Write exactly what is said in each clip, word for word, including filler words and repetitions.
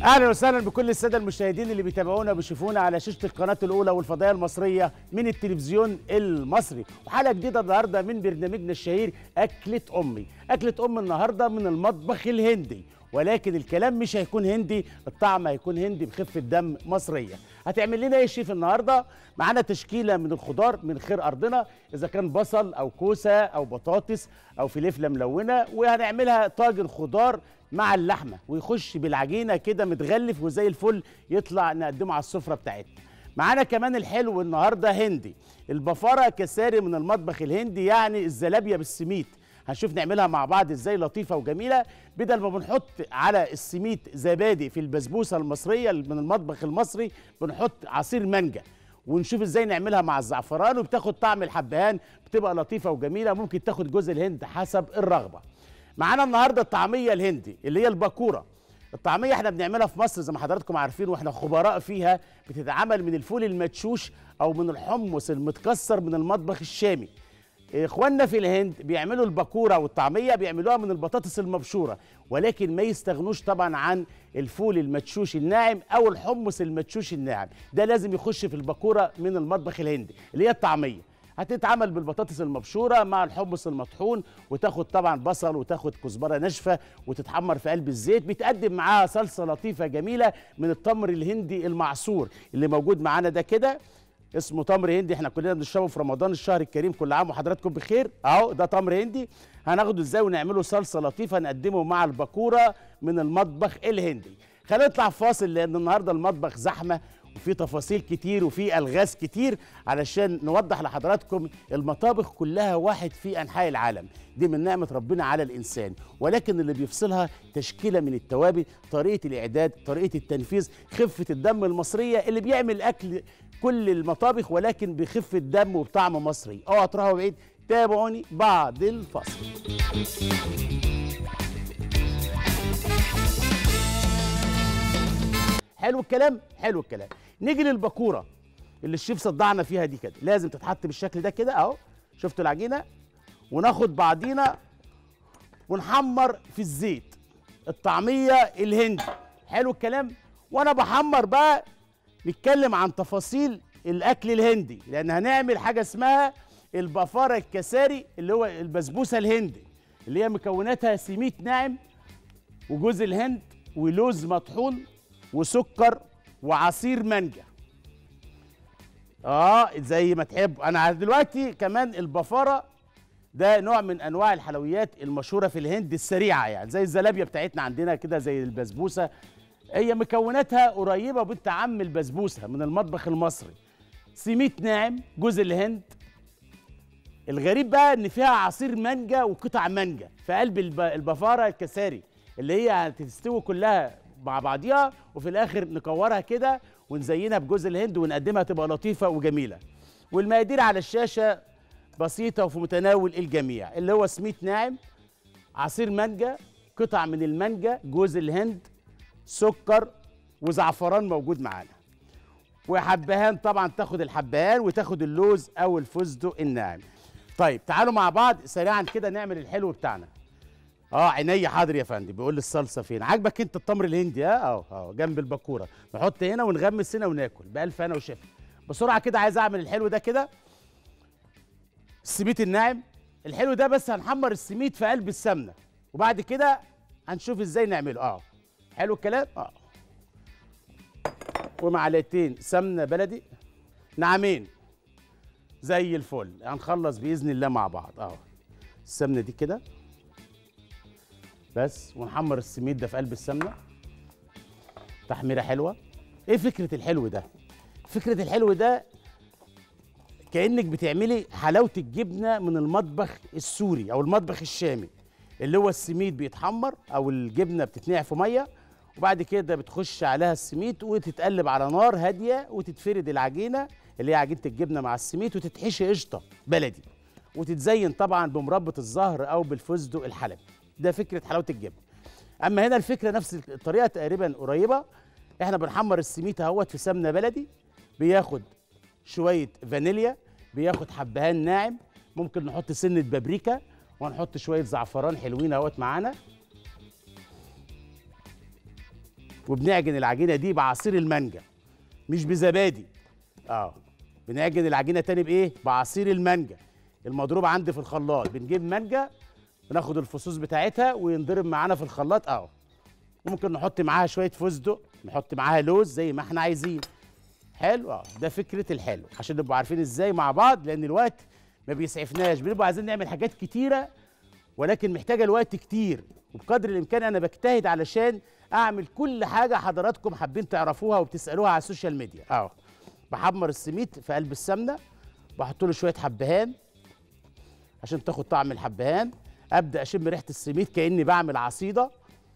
اهلا وسهلا بكل الساده المشاهدين اللي بيتابعونا وبيشوفونا على شاشه القناه الاولى والفضائيه المصريه من التلفزيون المصري، وحلقه جديده النهارده من برنامجنا الشهير اكله امي. اكله ام النهارده من المطبخ الهندي، ولكن الكلام مش هيكون هندي، الطعم هيكون هندي بخفه دم مصريه. هتعمل لنا ايه يا شيف النهارده؟ معانا تشكيله من الخضار من خير ارضنا، اذا كان بصل او كوسه او بطاطس او فلفله ملونه، وهنعملها طاجن خضار مع اللحمه ويخش بالعجينه كده متغلف وزي الفل، يطلع نقدمه على السفره بتاعتنا. معانا كمان الحلو النهارده هندي، البفاره كساري من المطبخ الهندي، يعني الزلابيه بالسميد. هنشوف نعملها مع بعض ازاي لطيفه وجميله، بدل ما بنحط على السميد زبادي في البسبوسه المصريه من المطبخ المصري بنحط عصير مانجا، ونشوف ازاي نعملها مع الزعفران وبتاخد طعم الحبهان، بتبقى لطيفه وجميله. ممكن تاخد جوز الهند حسب الرغبه. معانا النهارده الطعميه الهندي اللي هي الباكوره. الطعميه احنا بنعملها في مصر زي ما حضراتكم عارفين واحنا خبراء فيها، بتتعمل من الفول المدشوش او من الحمص المتكسر من المطبخ الشامي. اخواننا في الهند بيعملوا الباكوره والطعميه بيعملوها من البطاطس المبشوره، ولكن ما يستغنوش طبعا عن الفول المدشوش الناعم او الحمص المدشوش الناعم، ده لازم يخش في الباكوره من المطبخ الهندي اللي هي الطعميه. هتتعمل بالبطاطس المبشوره مع الحمص المطحون، وتاخد طبعا بصل وتاخد كزبره ناشفه وتتحمر في قلب الزيت. بيتقدم معاها صلصه لطيفه جميله من التمر الهندي المعصور اللي موجود معانا ده كده، اسمه تمر هندي، احنا كلنا بنشربه في رمضان الشهر الكريم، كل عام وحضراتكم بخير. اهو ده تمر هندي، هناخده ازاي ونعمله صلصه لطيفه نقدمه مع الباكوره من المطبخ الهندي. خلينا نطلع فاصل لان النهارده المطبخ زحمه وفي تفاصيل كتير وفي الغاز كتير، علشان نوضح لحضراتكم المطابخ كلها واحد في انحاء العالم، دي من نعمه ربنا على الانسان، ولكن اللي بيفصلها تشكيله من التوابل، طريقه الاعداد، طريقه التنفيذ، خفه الدم المصريه اللي بيعمل اكل كل المطابخ ولكن بخفه دم وبطعم مصري. اوعى تروحوا بعيد، تابعوني بعد الفاصل. حلو الكلام، حلو الكلام. نيجي للباكوره اللي الشيف صدعنا فيها دي كده، لازم تتحط بالشكل ده كده اهو، شفتوا العجينه، وناخد بعضينا ونحمر في الزيت الطعميه الهندي. حلو الكلام. وانا بحمر بقى نتكلم عن تفاصيل الاكل الهندي، لان هنعمل حاجه اسمها البفاره الكساري اللي هو البسبوسه الهندي، اللي هي مكوناتها سميد ناعم وجوز الهند ولوز مطحون وسكر وعصير مانجا. اه زي ما تحب. انا دلوقتي كمان البفاره ده نوع من انواع الحلويات المشهوره في الهند السريعه، يعني زي الزلابيه بتاعتنا عندنا كده، زي البسبوسه، هي مكوناتها قريبه بنت عم البسبوسه من المطبخ المصري. سميد ناعم، جوز الهند. الغريب بقى ان فيها عصير مانجا وقطع مانجا في قلب البفاره الكساري اللي هي هتستوي كلها مع بعضيها، وفي الاخر نكورها كده ونزينها بجوز الهند ونقدمها تبقى لطيفه وجميله. والمقادير على الشاشه بسيطه وفي متناول الجميع، اللي هو سميد ناعم، عصير مانجا، قطع من المانجا، جوز الهند، سكر وزعفران موجود معانا، وحبهان طبعا تاخد الحبهان وتاخد اللوز او الفستق الناعم. طيب تعالوا مع بعض سريعا كده نعمل الحلو بتاعنا. اه عينيا حاضر يا فندم. بيقول لي الصلصه فين؟ عاجبك انت التمر الهندي؟ ها اهو اهو جنب الباكوره، نحط هنا ونغمس هنا وناكل بالف هنا وشفا. بسرعه كده عايز اعمل الحلو ده كده، السميد الناعم الحلو ده، بس هنحمر السميد في قلب السمنه وبعد كده هنشوف ازاي نعمله. اه حلو الكلام. اه ومعلقتين سمنه بلدي ناعمين زي الفل، هنخلص باذن الله مع بعض. اه السمنه دي كده بس، ونحمر السميد ده في قلب السمنه تحميره حلوه. ايه فكره الحلو ده؟ فكره الحلو ده كانك بتعملي حلاوه الجبنه من المطبخ السوري او المطبخ الشامي، اللي هو السميد بيتحمر او الجبنه بتتنقع في ميه، وبعد كده بتخش عليها السميد وتتقلب على نار هاديه، وتتفرد العجينه اللي هي عجينه الجبنه مع السميد، وتتحشي قشطه بلدي، وتتزين طبعا بمربى الزهر او بالفستق الحلبي. ده فكره حلاوه الجبنه. اما هنا الفكره نفس الطريقه تقريبا قريبه. احنا بنحمر السميد اهوت في سمنه بلدي، بياخد شويه فانيليا، بياخد حبهان ناعم، ممكن نحط سنه بابريكا، وهنحط شويه زعفران حلوين اهوت معانا. وبنعجن العجينه دي بعصير المانجا مش بزبادي. اه بنعجن العجينه تاني بايه؟ بعصير المانجا المضروب عندي في الخلاط. بنجيب مانجا وناخد الفصوص بتاعتها وينضرب معانا في الخلاط اهو. وممكن نحط معاها شويه فستق، نحط معاها لوز زي ما احنا عايزين. حلو اه. ده فكره الحلو عشان نبقوا عارفين ازاي مع بعض، لان الوقت ما بيسعفناش، بنبقى عايزين نعمل حاجات كتيره ولكن محتاجه الوقت كتير، وبقدر الامكان انا بجتهد علشان اعمل كل حاجه حضراتكم حابين تعرفوها وبتسالوها على السوشيال ميديا. اهو بحمر السميد في قلب السمنه، بحط له شويه حبهان عشان تاخد طعم الحبهان. ابدا اشم ريحه السميد كاني بعمل عصيده.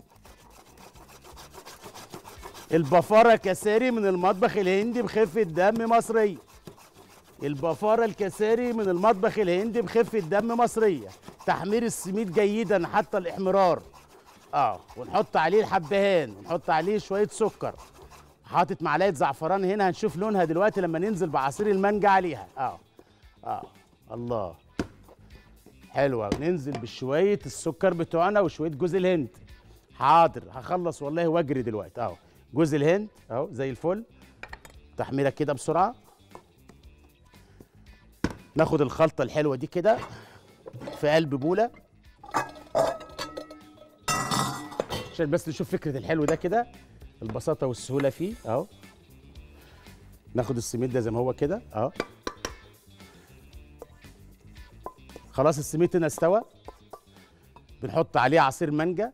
البفاره كساري من المطبخ الهندي بخفه دم مصريه. البفاره الكساري من المطبخ الهندي بخفه دم مصريه. تحمير السميد جيدا حتى الاحمرار. اه ونحط عليه الحبهان ونحط عليه شويه سكر. حاطط معلقه زعفران هنا، هنشوف لونها دلوقتي لما ننزل بعصير المانجا عليها. اه اه الله حلوه. وننزل بشويه السكر بتوعنا وشويه جوز الهند. حاضر هخلص والله واجري دلوقتي. اهو جوز الهند اهو زي الفل. تحميره كده بسرعه. ناخد الخلطه الحلوه دي كده في قلب بوله عشان بس نشوف فكره الحلو ده كده، البساطه والسهوله فيه. اهو ناخد السميد ده زي ما هو كده اهو. خلاص السميد هنا استوى. بنحط عليه عصير مانجا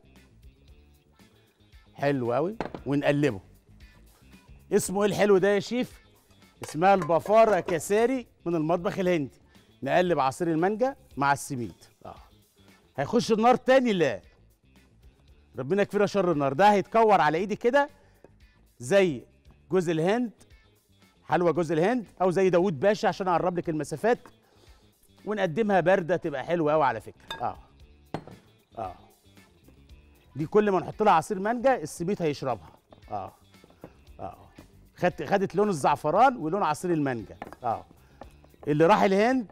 حلو قوي ونقلبه. اسمه ايه الحلو ده يا شيف؟ اسمها البفاره كساري من المطبخ الهندي. نقلب عصير المانجا مع السميد. اه هيخش النار تاني؟ لا ربنا يكفينا شر النار. ده هيتكور على ايدي كده زي جوز الهند، حلوى جوز الهند، او زي داوود باشا عشان اقرب لك المسافات. ونقدمها بارده تبقى حلوه قوي على فكره. اه اه دي كل ما نحط لها عصير مانجا السميد هيشربها. اه اه خدت خدت لون الزعفران ولون عصير المانجا. اه اللي راح الهند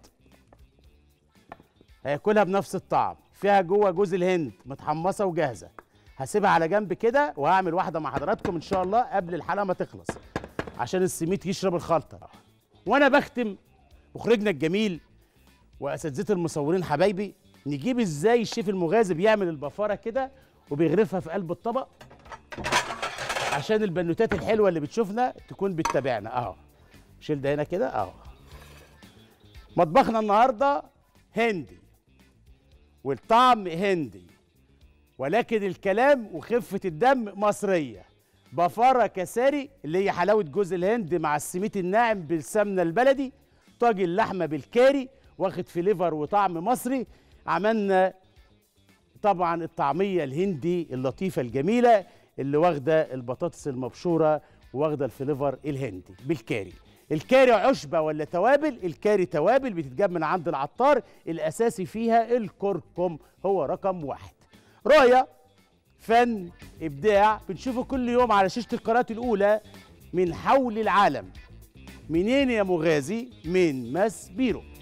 هياكلها بنفس الطعم. فيها جوه جوز الهند متحمصه وجاهزه. هسيبها على جنب كده وهعمل واحده مع حضراتكم ان شاء الله قبل الحلقه ما تخلص عشان السميد يشرب الخلطه. وانا بختم مخرجنا الجميل واساتذه المصورين حبايبي، نجيب ازاي الشيف المغازي بيعمل البفاره كده وبيغرفها في قلب الطبق عشان البنوتات الحلوه اللي بتشوفنا تكون بتتابعنا. اهو شيل ده هنا كده اهو. مطبخنا النهارده هندي والطعم هندي ولكن الكلام وخفه الدم مصريه. بفاره كساري اللي هي حلاوه جوز الهند مع السميد الناعم بالسمنه البلدي. طاجن لحمه بالكاري واخد فليفر وطعم مصري. عملنا طبعا الطعميه الهندي اللطيفه الجميله اللي واخده البطاطس المبشوره واخده الفليفر الهندي بالكاري. الكاري عشبه ولا توابل؟ الكاري توابل بتتجاب من عند العطار. الاساسي فيها الكركم هو رقم واحد. رؤية، فن، ابداع بنشوفه كل يوم على شاشه القناه الاولى من حول العالم. منين يا مغازي؟ من ماس بيرو.